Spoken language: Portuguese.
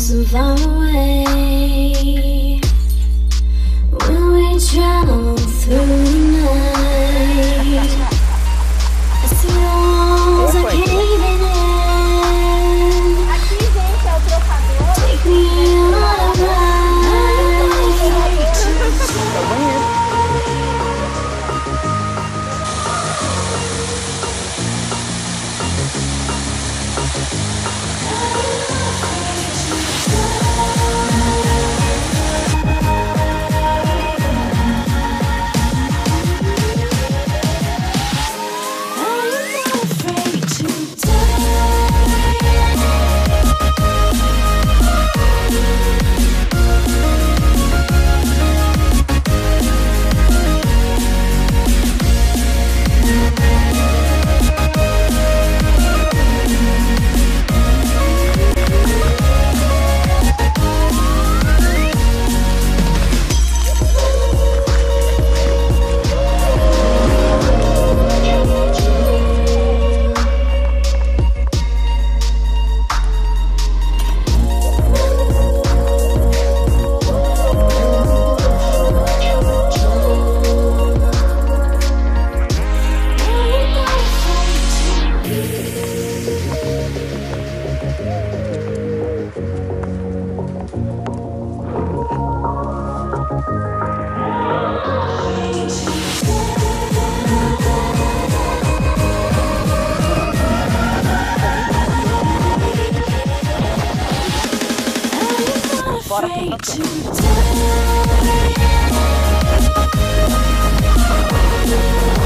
so far away. Will we travel through the night? I see the walls are caving in. Aqui, gente, é o trocador. Take me on a ride. Bora pro Afraid próximo. to die.